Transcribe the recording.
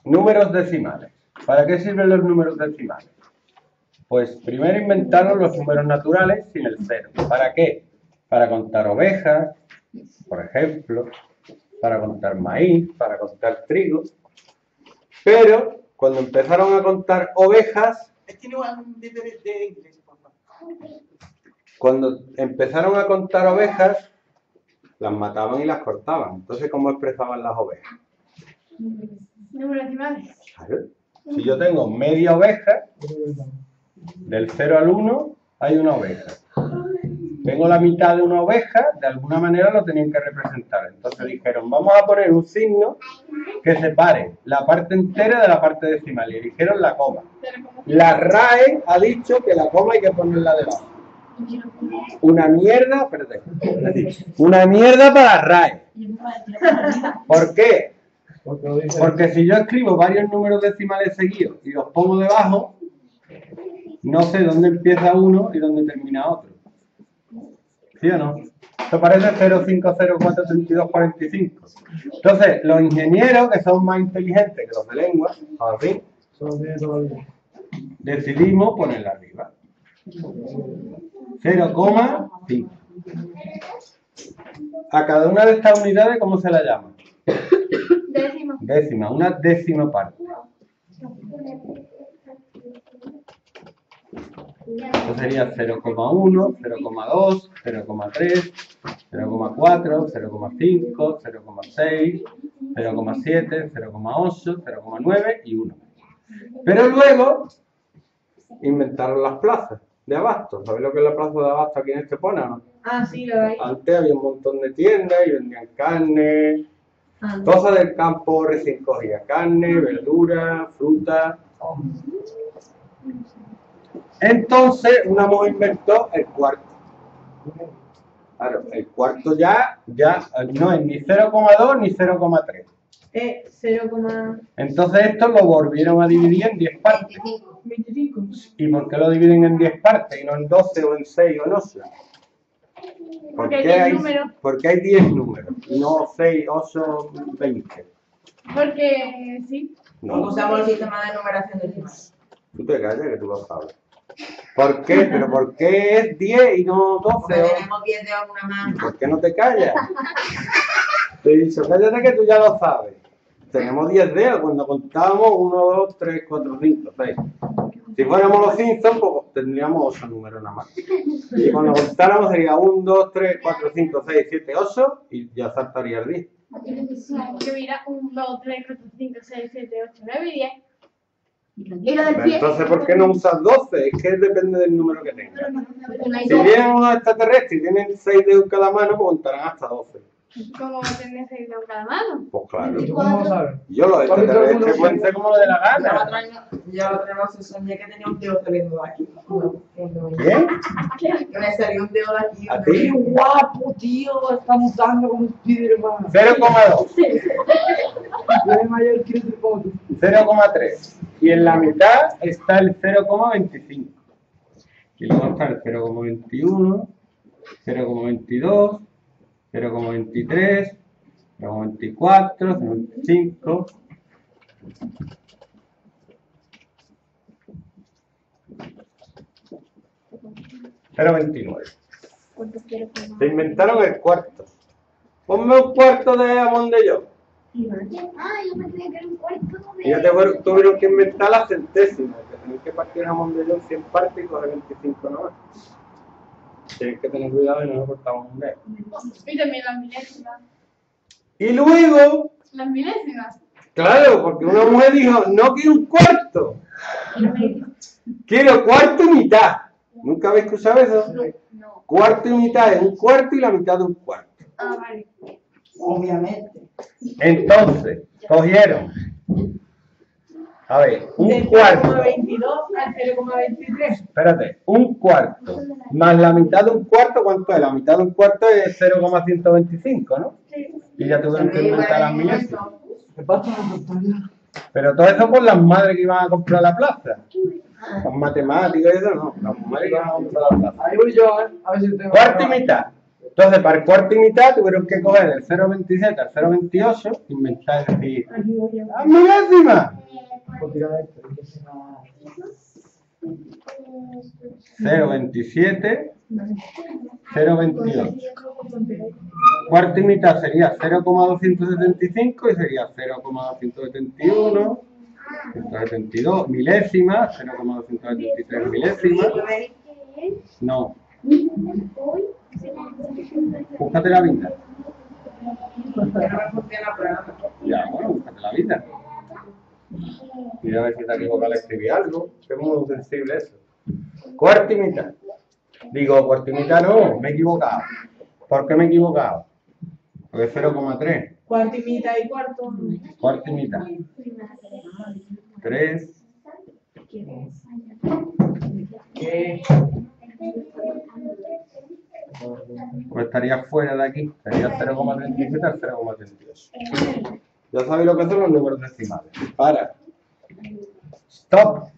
Números decimales. ¿Para qué sirven los números decimales? Pues primero inventaron los números naturales sin el cero. ¿Para qué? Para contar ovejas, por ejemplo, para contar maíz, para contar trigo. Pero cuando empezaron a contar ovejas, cuando empezaron a contar ovejas, las mataban y las cortaban. Entonces, ¿cómo expresaban las ovejas? Números decimales. Claro. Si yo tengo media oveja, del 0 al 1 hay una oveja. Tengo la mitad de una oveja, de alguna manera lo tenían que representar. Entonces dijeron, vamos a poner un signo que separe la parte entera de la parte decimal. Y eligieron la coma. La RAE ha dicho que la coma hay que ponerla debajo. Una mierda, perdón. Una mierda para RAE. ¿Por qué? Porque si yo escribo varios números decimales seguidos y los pongo debajo, no sé dónde empieza uno y dónde termina otro. ¿Sí o no? Esto parece 05043245. Entonces, los ingenieros, que son más inteligentes que los de lengua, así, decidimos ponerla arriba. 0,5. A cada una de estas unidades, ¿cómo se la llama? Décima. Décima, una décima parte. Esto sería 0,1, 0,2, 0,3, 0,4, 0,5, 0,6, 0,7, 0,8, 0,9 y 1. Pero luego inventaron las plazas de abasto. ¿Sabéis lo que es la plaza de abasto aquí en Estepona, no? Ah, sí, lo hay. Antes había un montón de tiendas y vendían carne, cosas del campo recién cogida, carne, verdura, fruta. Entonces, una mujer inventó el cuarto. Claro, el cuarto ya no es ni 0,2 ni 0,3. 0,25. Entonces esto lo volvieron a dividir en 10 partes. ¿Y por qué lo dividen en 10 partes y no en 12 o en 6 o en 8? Porque hay 10 números y no 6, 8, 20. Porque sí. No. Usamos el sistema de numeración decimal. Tú te callas que tú lo sabes. ¿Por qué? ¿Pero por qué es 10 y no 12? Porque tenemos 10 de una mano. ¿Por qué no te callas? Te he dicho, cállate que tú ya lo sabes. Tenemos 10 dedos cuando contábamos 1, 2, 3, 4, 5, 6. Si fuéramos los Simpsons, pues tendríamos 8 números nada más. Y cuando contáramos sería 1, 2, 3, 4, 5, 6, 7, 8 y ya saltaría el 10. Que mira, 1, 2, 3, 4, 5, 6, 7, 8, 9 y 10. Y lo del Pero 10. entonces, ¿por qué no usas 12? Es que depende del número que tengas. Si vienen unos extraterrestres y tienen 6 dedos en cada mano, pues contarán hasta 12. ¿Cómo tenés 6 dedos cada mano? Pues claro. ¿Y tú cómo lo sabes? Yo los extraterrestres pueden ser como lo de la gana. Yo la otra noche soñé que tenía un dedo saliendo de aquí. ¿Quién? Que me salió un dedo de aquí. ¿A ti? Guapo, tío, estamos dando como Spiderman. 0,2. Yo de mayor quiero ser como tú. 0,3. Y en la mitad está el 0,25. Y luego está el 0,21, 0,22, 0,23, 0,24, 0,25. Se inventaron el cuarto. Ponme un cuarto de jamón de yo. Ah, yo me creía que era un cuarto de... Y ya tuvieron que inventar la centésima, que tenéis que partir el jamón de yo en 100 partes y coger 25 nomás. Tienes que tener cuidado y no nos cortamos un dedo. Y también las milésimas. Y luego, Las milésimas. claro, porque una mujer dijo, no quiero un cuarto, quiero cuarto y mitad. ¿Nunca habéis escuchado eso? No. Cuarto y mitad es un cuarto y la mitad de un cuarto. Ah, vale. Obviamente. Entonces, cogieron, a ver, un cuarto, 0,22 al 0,23. espérate, un cuarto, más la mitad de un cuarto, ¿cuánto es? La mitad de un cuarto es 0,125, ¿no? Y ya tuvieron que inventar las milésimas. ¿Qué pasa en la pantalla? Pero todo eso por las madres que iban a comprar la plaza. Las matemáticas y eso no, las madres que iban a comprar la plaza. Ahí voy yo, a ver si te... Cuarto y mitad. Entonces, para el cuarto y mitad tuvieron que coger del 0,27 al 0,28, inventar, es decir, ¡ah, milésima! 0,27, 0,28. Cuarto y mitad sería 0,275 y sería 0,271, 172 milésimas, 0,273 milésimas. No. Búscate la vida. Ya, bueno, búscate la vida. Mira a ver si te equivocado al escribir algo, que es muy sensible eso. Cuarto y mitad. Digo, cuarto y mitad no, me he equivocado. ¿Por qué me he equivocado? Porque es 0,3. Cuarto y mitad y cuarto. Cuarto y mitad. 3. ¿Qué? Pues estaría fuera de aquí. Sería 0,37 al 0,38. Ya sabéis lo que son los números decimales. Para. Stop.